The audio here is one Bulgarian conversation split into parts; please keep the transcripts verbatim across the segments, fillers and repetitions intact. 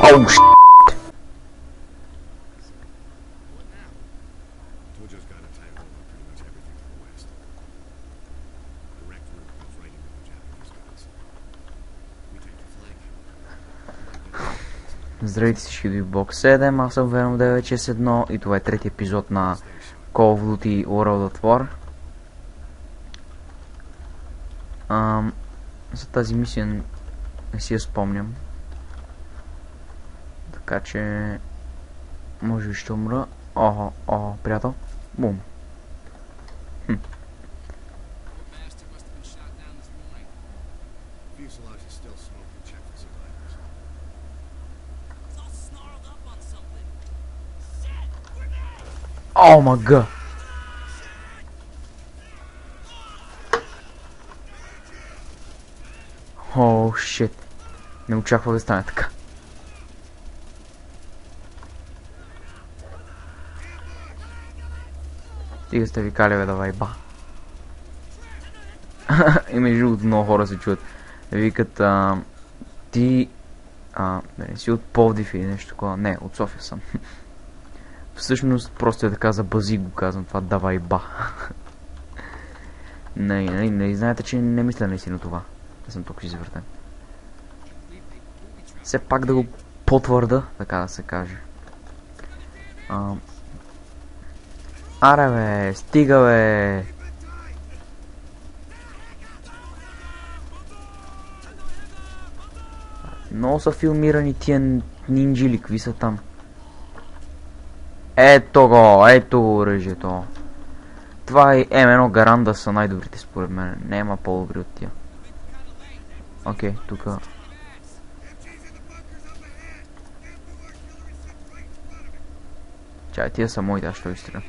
Oh shit. Здравейте всички до Xbox седем, аз съм Venom девет шест едно и това е трети епизод на Call of Duty World at War. Ам, за тази мисия не си я спомням. Така че може би ще умра. Охо, охо, приятел. Бум. Хм. О, мага! О, шит. Не очаквах да стане така. Стига сте викали, бе, давай, ба. И между другото много хора се чуят. Викат, а, ти... А, не си от Пловдив или нещо такова. Не, от София съм. Всъщност просто е така за бази го казвам това, давай, ба. Не, не, не, знаете, че не мисля наистина това. Не съм толкова извъртен. Все пак да го потвърда, така да се каже. А... Аре бе, стига бе! Много са филмирани тия нинджили, какви са там? Ето го, ето го оръжието. Това и М едно Гаранда са най-добрите според мен. Няма по-добри от тия. Окей, тука. Чай, тия са моите, аз ще изстрелям.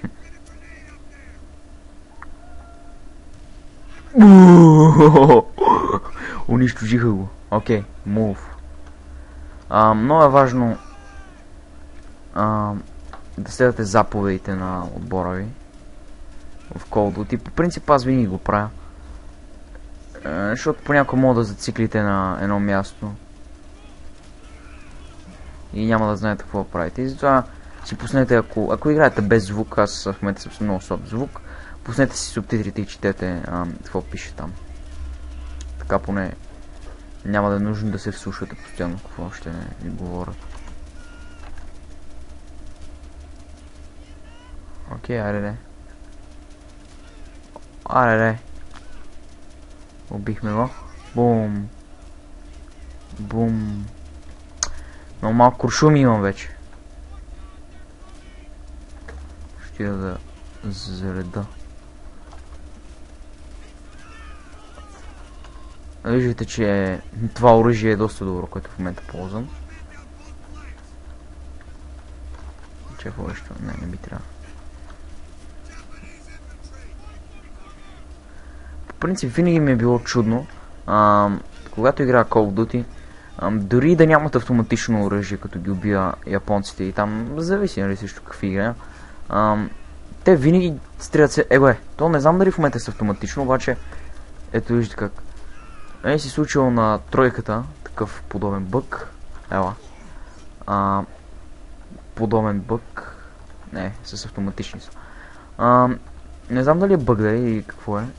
Унищожиха го. Окей, мув. Много е важно а, да следвате заповедите на отбора ви в Call of Duty. По принцип аз винаги го правя. Е, защото понякога мога да зациклите на едно място и няма да знаете какво правите. И затова си пуснете, ако, ако играете без звук, аз в момента съм много слаб звук, пуснете си субтитрите и четете а, какво пише там. Така поне няма да е нужно да се вслушвате постоянно какво ще ви говорят. Окей, айде де. Айде де. Убихме го. Бум. Бум. Но малко куршуми имам вече. Ще я да зареда. Виждате, че това оръжие е доста добро, което в момента ползвам. Че нещо? Не, не би трябва. По принцип винаги ми е било чудно, а, когато играя Call of Duty, а, дори да нямат автоматично оръжие, като ги убия японците и там, зависи нали също какви играя, а, те винаги стрелят се, его е, то не знам дали в момента е автоматично, обаче ето виждате как. Е си случило на тройката, такъв подобен бък, ела, а, подобен бък, не, с автоматични са. А, не знам дали е бък да е и какво е.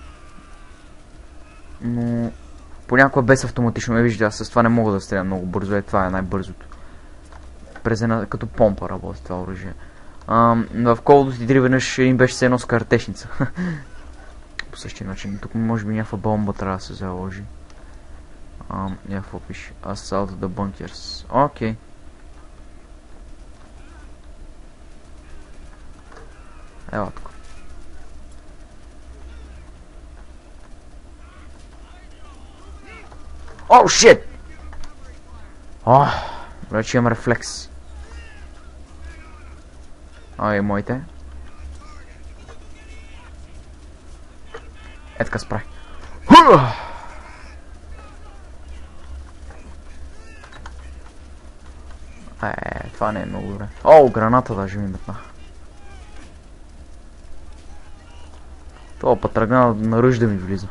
Но понякога без автоматично, ме вижда, аз с това не мога да стрелям много бързо, е това е най-бързото. През една, като помпа работи това оръжие. В Call of Duty три веднъж един беше се едно с картечница. По същия начин, тук може би някаква бомба трябва да се заложи. Някакво пише, Assault the Bunkers. Окей. Ела тук. О, шит! О, вече имам рефлекс. Ай, моите. Е така спрай. Е, това не е много добре. О, граната даже ми метна. Това път тръгна на ръж да ми влиза.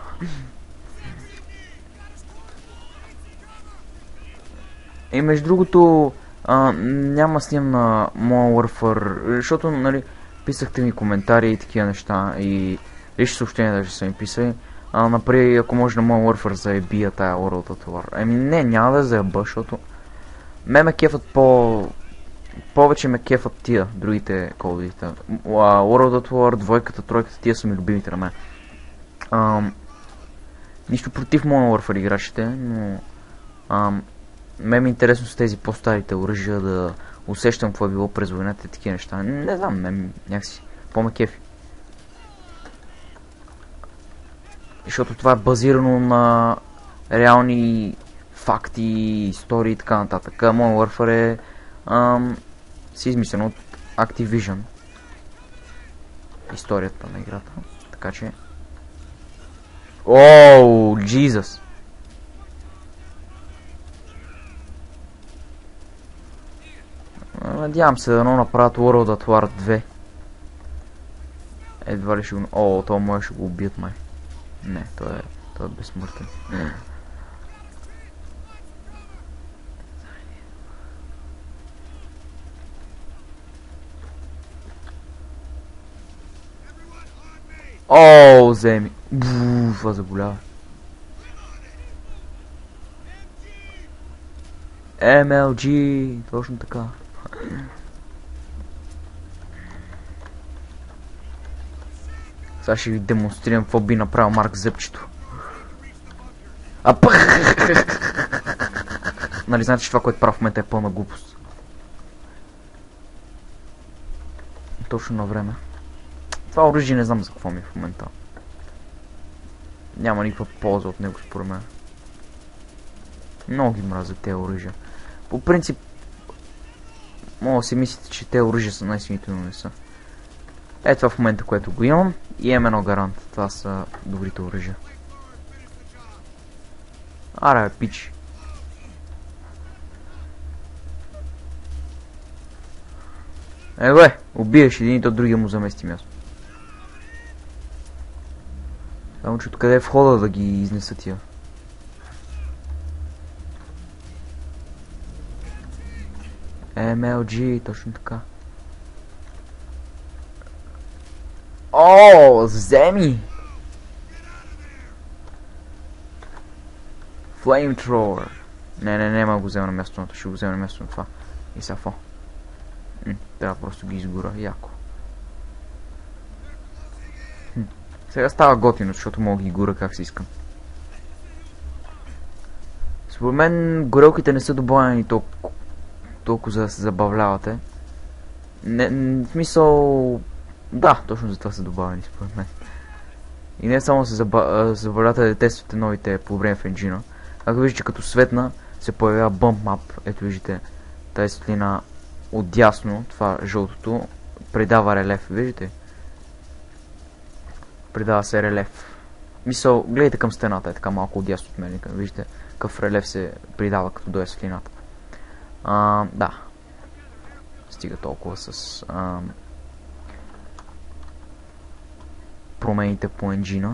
И между другото, а, няма снимам на Modern Warfare, защото, нали, писахте ми коментари и такива неща и лични съобщения даже са ми писали. А, например, ако може на Modern Warfare заебия тая World at War. Еми не, няма да заеба, защото ме ме кефат по... повече ме кефат тия, другите колдите. World at War, двойката, тройката, тия са ми любимите на мен. Ам... Нищо против Modern Warfare играчите, но... Ам... Ме ми е интересно с тези по-старите оръжия да усещам какво е било през войната и такива неща. Не знам, ме някакси по-ме кефи. Защото това е базирано на реални факти, истории и така нататък. Modern Warfare е ам, си измислено от Activision. Историята на играта. Така че... Оу, Jesus! Надявам се да направят World at War две. Едва ли ще го... О, това може ще го убият май. Не, той е, той е безсмъртен. О, вземи. Буу, това заболява. Ем Ел Джи, точно така. Сега ще ви демонстрирам какво би направил Марк Зъбчето. А пъх! Нали знаете, че това, което правя в момента е пълна глупост. Точно на време. Това оръжие не знам за какво ми е в момента. Няма никаква полза от него според мен. Много ги мразя тези оръжия. По принцип, мога да си мислите, че тези оръжия са най-силните, но не са. Е, това в момента, което го имам, и имам едно гарант. Това са добрите оръжия. Аре, бе, пич. Е, бе, убиеш един и то другия му замести място. Само че откъде е входа да ги изнеса тия? Ем Ел Джи, точно така. О, вземи! Flamethrower. Не, не, не, ма го взема на мястото, ще го взема на мястото на това. И сега фо. Трябва просто ги изгора, яко. Хм. Сега става готино, защото мога да ги гора как си искам. Според мен горелките не са добавени толкова, толкова за да се забавлявате. Не, в смисъл... Да, точно за това са добавени според мен. И не само се забавлявате да тествате новите по време в енджина. Ако виждате, като светна се появява bump map. Ето виждате тази светлина отдясно, това жълтото, придава релеф, виждате? Придава се релеф. Мисъл, гледайте към стената, е така малко отдясно от мен, виждате какъв релеф се придава като дойде светлината. А, да. Стига толкова с а, промените по енджина.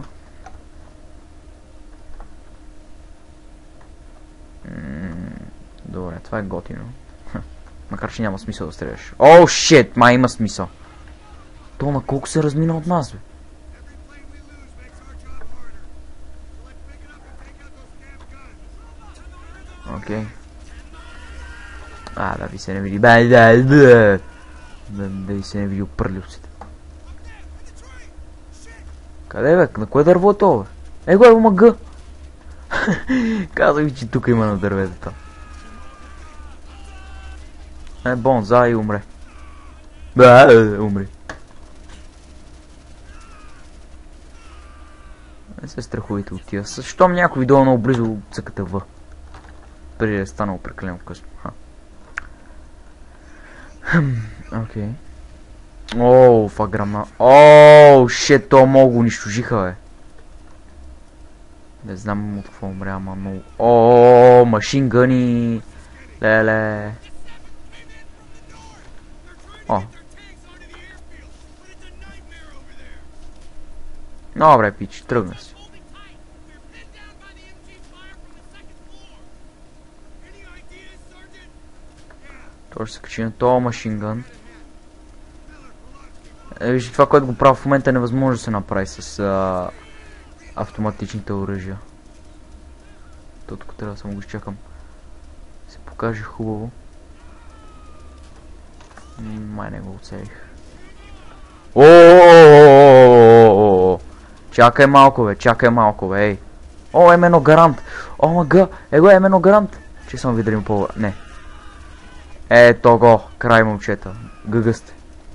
Добре, това е готино. Макар че няма смисъл да стреляш. О, шит, май има смисъл. То на колко се размина от нас, бе? Окей. Okay. А, да ви се не види. Бе, да, да. Да, да ви се не види опърливците. Къде, бе? На кое дърво е това, бе? Е, го е мъга. Казах ви, че тук има на дърветата. Е, бонзай умре. Бе, умре. Не се страхувайте от тия. Щом някой долу много близо цъкате В. Преди да е станало прекалено късно. Окей. Оу, фаграма. Оу, шет, то много го унищожиха, бе. Не знам от какво умря, ама много. Ооо, машин гъни. Леле. О. Добре, пич, тръгна си. Той ще се качи на този машингън. Е, вижте, това, което го правя в момента е невъзможно да се направи с а, автоматичните оръжия. То тук трябва да само го изчакам. Се покаже хубаво. Май не го оцелих. О, чакай малко, бе, чакай малко, бе, ей. О, емено гарант. О, мага, его емено гарант. Че съм видрим по... Не. Ето го, край момчета. Гъга сте.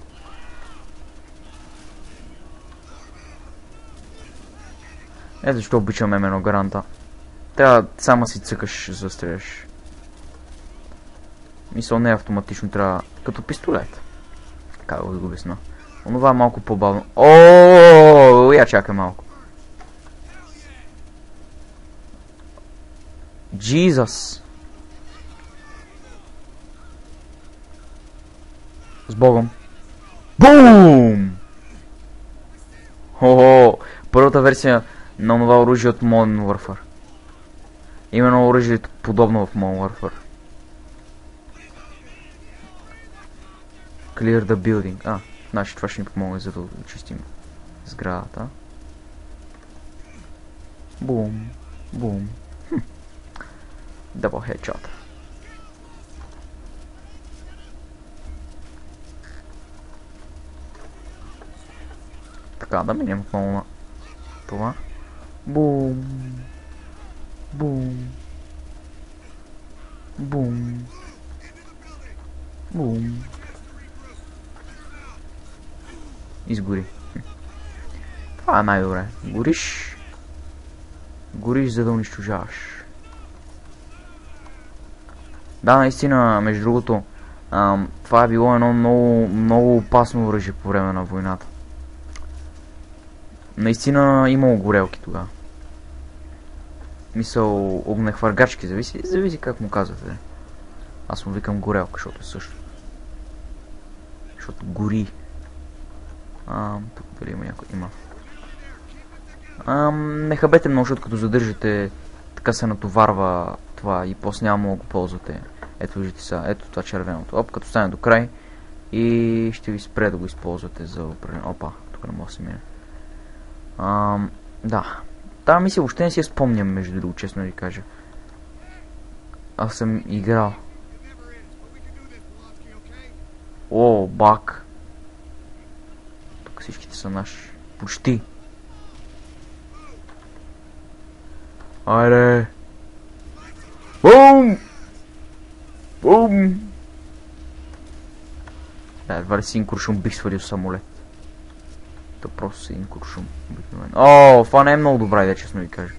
Ето защо обичам емено гаранта. Трябва само си цъкаш, за да стреляш. Мисъл не автоматично, трябва като пистолет. Така да го обясна. Онова е малко по-бавно. Ооо, я чакай малко. Джизъс. С Богом. Бум! Хо-хо! Първата версия на това оръжие от Modern Warfare. Именно оръжието подобно в Modern Warfare. Clear the building. А, значи това ще ни помогне за да очистим сградата. Бум. Бум. Хм. Double headshot. Така, да минем отново на това. Бум. Бум. Бум. Бум. Изгори. Това е най-добре. Гориш. Гориш, за да унищожаваш. Да, наистина, между другото, ам, това е било едно много, много опасно оръжие по време на войната. Наистина имало горелки тогава. Мисъл, огнехвъргачки, зависи, зависи как му казвате. Аз му викам горелка, защото е също. Защото гори. Ам, тук дали има някой? Има. Ам, не хабете много, защото като задържате, така се натоварва това и после няма много го ползвате. Ето виждате сега, ето това червеното. Оп, като стане до край и ще ви спре да го използвате за определен. Опа, тук не мога да се мине. Ам, да. Тази мисия въобще не си я спомням, между другото, честно да ви кажа. Аз съм играл. О, бак. Тук всичките са наши. Почти. Айде. Бум! Бум! Да, едва ли си един куршум бих свалил самолет. То просто си един куршум. О, това не е много добра идея, честно ви кажа.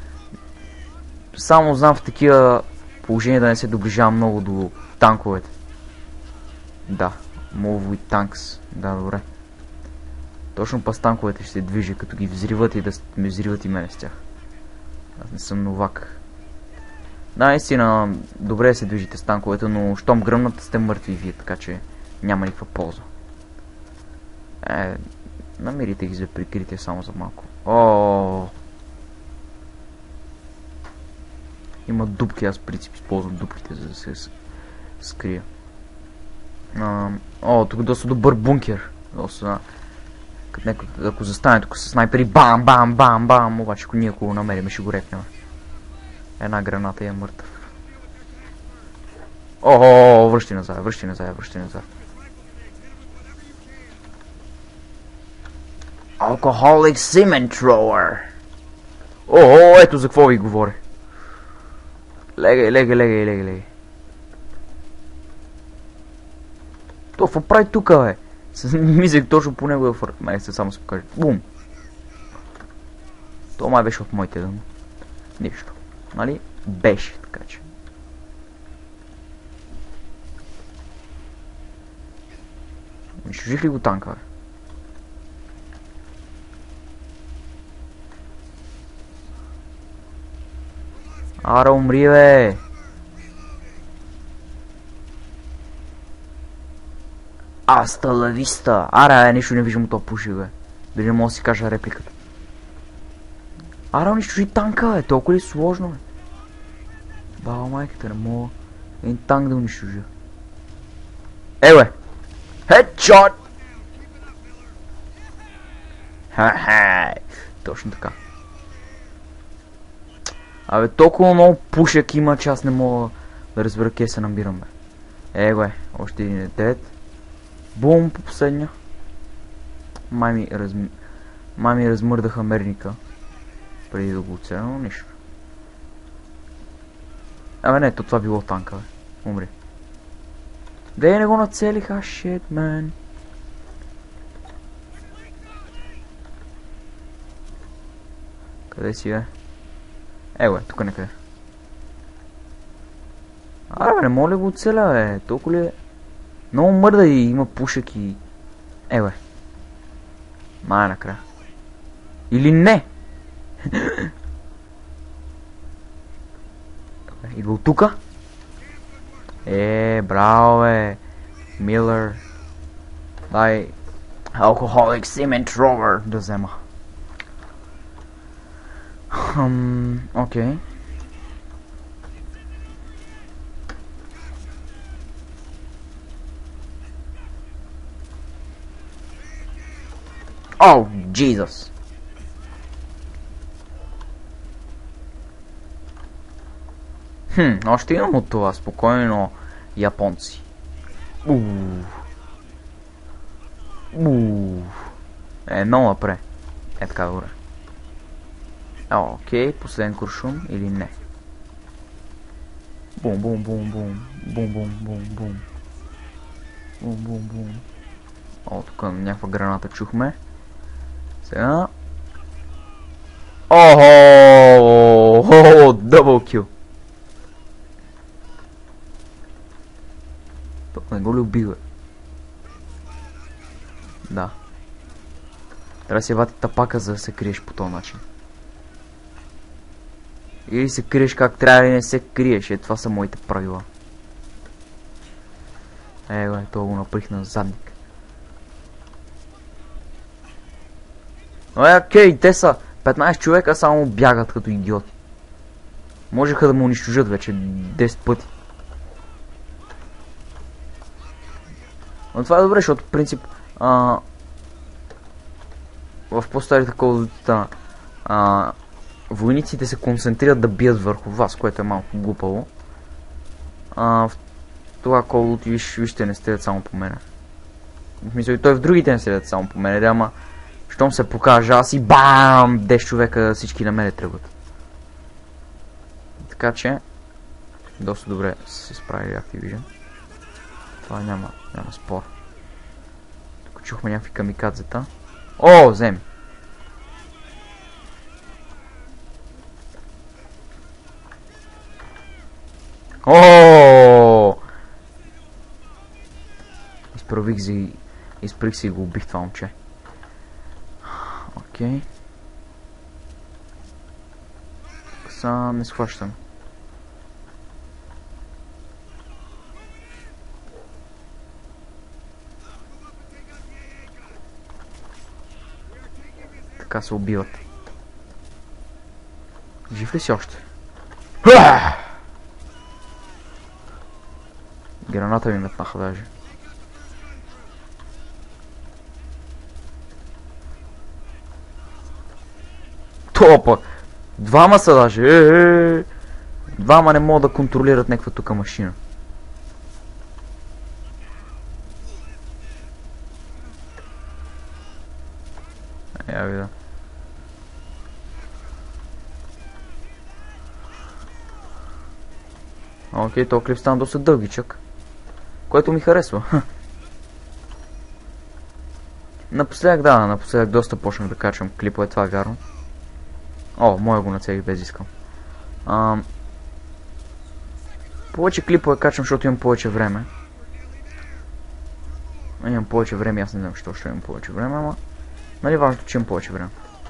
Само знам в такива положения да не се доближавам много до танковете. Да, Move with Tanks. Да, добре. Точно па с танковете ще се движи, като ги взриват и да ме взриват и мене с тях. Аз не съм новак. Да, наистина, добре да се движите с танковете, но щом гръмнат сте мъртви вие, така че няма никаква полза. Е, намерите ги за прикритие само за малко. О, има дупки, аз в принцип използвам дупките, за да се скрия. А, о, тук е доста добър бункер. Доста, като някой, ако застане тук с снайпери, бам, бам, бам, бам, обаче ако ние ако го намерим, ще го репнем. Една граната и е мъртъв. О, връщи назад, връщи назад, връщи назад. Alcoholic Semen Thrower. О, ето за какво ви говоря. Легай, легай, легай, легай, легай. То какво прави тука, бе? Мислех точно по него да фър... Май се само се покаже. Бум! То май беше от моите дъно. Нищо. Нали? Беше, така че. Унищожих ли го танка, бе? Ара, умри, бе! Аста ла виста! Ара, нищо не виждам от това пуши, бе. Дали не мога да си кажа репликата. Ара, унищожи танка, бе! Толкова ли сложно, бе? Баба майката, не мога един танк да унищожа. Е, бе! Хедшот! Ха-ха! Точно така. Абе, толкова много пушек има, че аз не мога да разбера къде се набирам, бе. Е, бе, още един е дед. Бум, по последния. Май ми, разм... Май ми размърдаха мерника. Преди да го оцеля, но нищо. Абе, не, то това било танка, бе. Умри. Де не го нацелиха, shit, man. Къде си, бе? Е, бе, тук некъде. Аре, бе, не мога ли го оцеля, бе? Толкова ли е? Много мърда и има пушек и... Е, бе. Май накрая. Или не? Идва от тука. Е, браво, бе. Милър. Дай... Alcoholic Cement Rover да взема. Хм, окей. О, Джизус. Хм, още имам от това, спокойно, японци. Ууу. Ууу. Е, много напред. Е, така добре. О, окей, последен куршум или не? Бум, бум, бум, бум. Бум, бум, бум, бум. Бум, бум, бум. О, тук някаква граната чухме. Сега... Охо! Дъбъл кил! Тук не го ли убива? Да. Трябва да се вати тапака, за да се криеш по този начин. Или се криеш как трябва, или не се криеш. Е, това са моите правила. Е, бе, това го наприх на задник. Е, окей, те са петнайсет човека, само бягат като идиоти. Можеха да му унищожат вече десет пъти. Но това е добре, защото в принцип а, в по-старите Call of Duty а, войниците се концентрират да бият върху вас, което е малко глупаво. А, в това Call of Duty виж, вижте, не стрелят само по мене. В смисъл и той в другите не стрелят само по мене, да, ама щом се покажа аз и бам! десет човека всички на мене тръгват. Така че доста добре се справи Activision. Това няма, няма спор. Тук чухме някакви камикадзета. О, вземи! О! Изправих си, изправих си и го убих това момче. Окей. Са не схващам. Така се убиват. Жив ли си още? Граната ми метнаха даже. Топа! Двама са даже! Е-е-е. Двама не могат да контролират някаква тука машина. Я видя. Окей, този клип стана доста дългичък. Което ми харесва. Напоследък, да, напоследък доста почнах да качвам клипове, това е вярно. О, моя го нацелих без искам. А, повече клипове качвам, защото имам повече време. Имам повече време, аз не знам, защо ще имам повече време, ама... Нали важното, че имам повече време.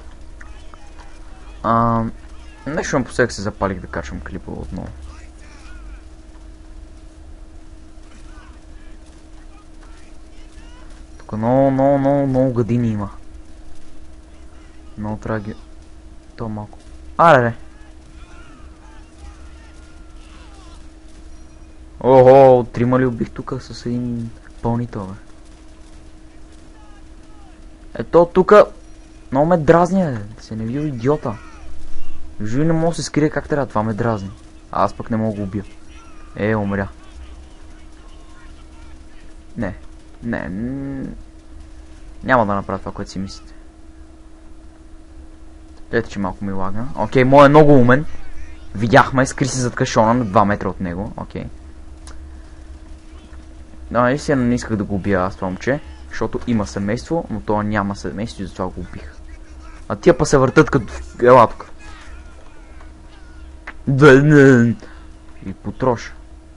А, нещо напоследък се запалих да качвам клипове отново. Тук много, много, много, много години има. Много трябва ги... То малко. Аре! Охо, трима ли убих тук с един изпълнител, бе. Ето тука много ме дразни, бе. Да се не види идиота. Жуи не мога да се скрие как трябва, това ме дразни. А аз пък не мога да го убия. Е, умря. Не. Не. Няма да направя това, което си мислите. Ето, че малко ми лагна. Окей, мой е много умен. Видяхме, скри се зад кашона на два метра от него. Окей. Да, наистина не исках да го убия аз това момче, защото има семейство, но това няма семейство и затова го убих. А тия па се въртат като ела тук. И потроша.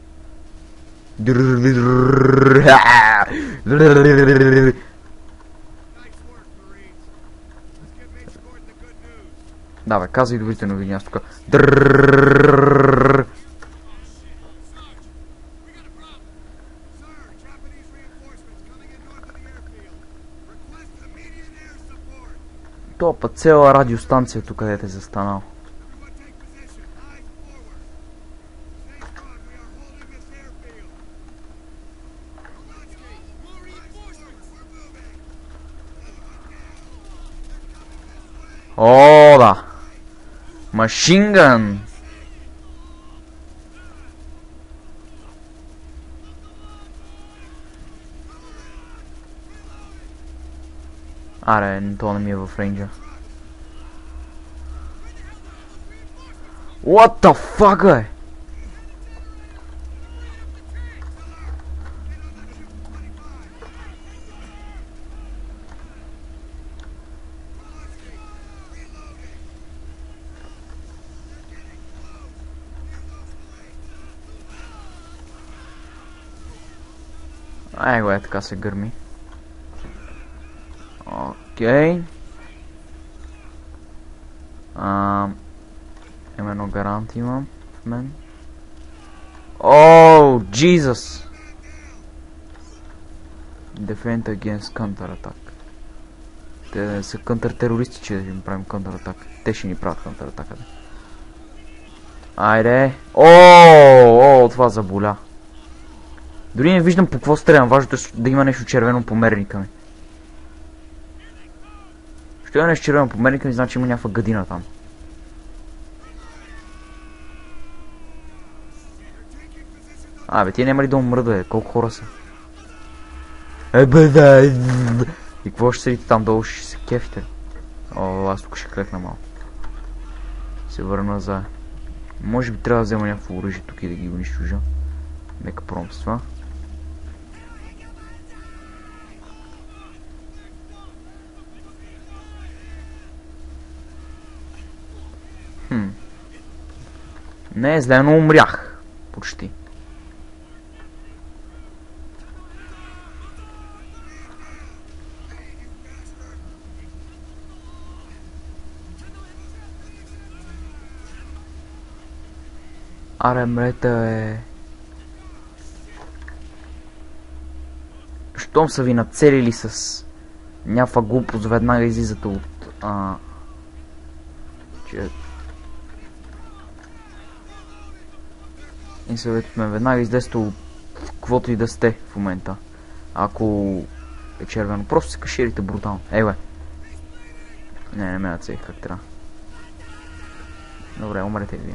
Да, бе, казвай добрите новини, аз тук. То път цела радиостанция тук, където е застанал. О, да! Машингън! Аре, то не ми е в рейнджа. What the fuck, е? Ай го е, така се гърми. Окей. Ам... Има едно гарант имам в мен. Оу, Jesus! Defend against counter-attack. Те са контр-терористи, че да им правим контр-атак. Те ще ни правят контр-атака. Айде! Ооо, ооо, това заболя. Дори не виждам по какво стрелям, важното е да има нещо червено по мерника ми. Що е нещо червено по мерника ми, значи има някаква гадина там. А, бе, тия няма ли да умрат, бе? Колко хора са? Ебе, да, и какво ще седите там долу, ще се кефите? О, аз тук ще клекна малко. Се върна за... Може би трябва да взема някакво оръжие тук и да ги унищожа. Нека пробвам с това. Хм. Не е зле, но умрях. Почти. Аре, мрета е... Щом са ви нацелили с някаква глупост, веднага излизате от... А... Че... И съветът ме веднага излезте от каквото и да сте в момента. Ако е червено, просто се каширите брутално. Ей, бе. Не, не ме нацелих как трябва. Добре, умрете и вие.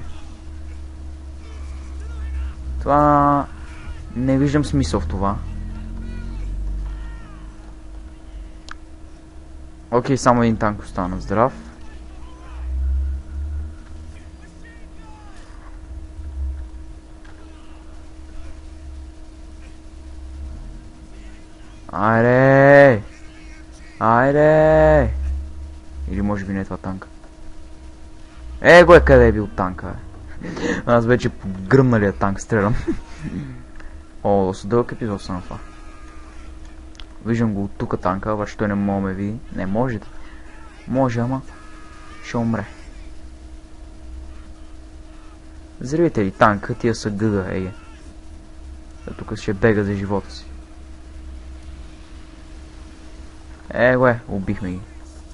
Това... Не виждам смисъл в това. Окей, само един танк остана здрав. Айде! Айде! Или може би не е това танка. Е, го е, къде е бил танка, бе? Аз вече по гръмналия танк стрелям. О, доста дълъг епизод са на това. Виждам го от тука танка, обаче той не мога ме види. Не може да. Може, ама ще умре. Взривите ли танка, тия са гъга, еге. А тук ще бега за живота си. Е, бе, убихме ги.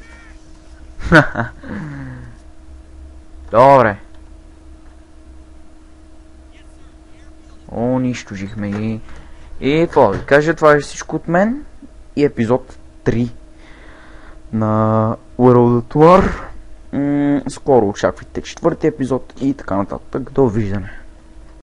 Добре. Унищожихме ги. И какво да ви кажа, това е всичко от мен и епизод три на World at War. М- скоро очаквайте четвърти епизод и така нататък. Довиждане.